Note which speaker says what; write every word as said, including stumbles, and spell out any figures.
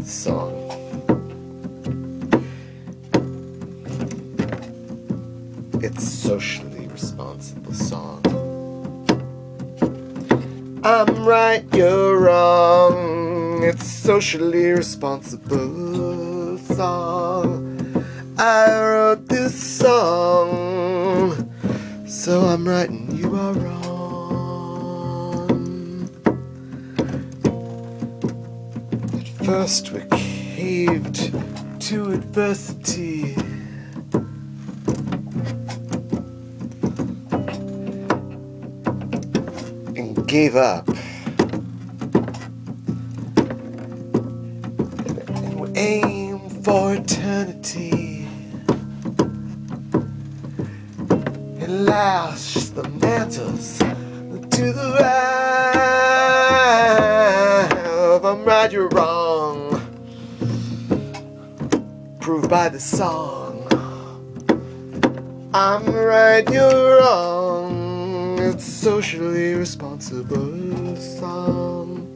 Speaker 1: song. It's socially responsible song. I'm right, you're wrong. It's socially responsible song. I wrote this song, so I'm right and you are wrong. At first we caved to adversity, and gave up, and we aim for eternity, and lash the mantles to the valve. I'm right, you're wrong, proved by the song. I'm right, you're wrong. It's socially responsible song.